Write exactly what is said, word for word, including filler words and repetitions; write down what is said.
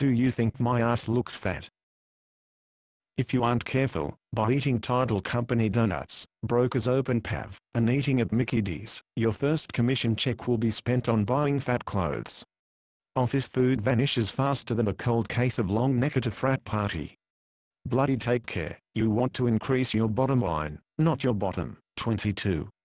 Do you think my ass looks fat? If you aren't careful, by eating Tidal Company donuts, Broker's Open Pav, and eating at Mickey D's, your first commission check will be spent on buying fat clothes. Office food vanishes faster than a cold case of long neck at a frat party. Bloody take care, you want to increase your bottom line, not your bottom. twenty-two.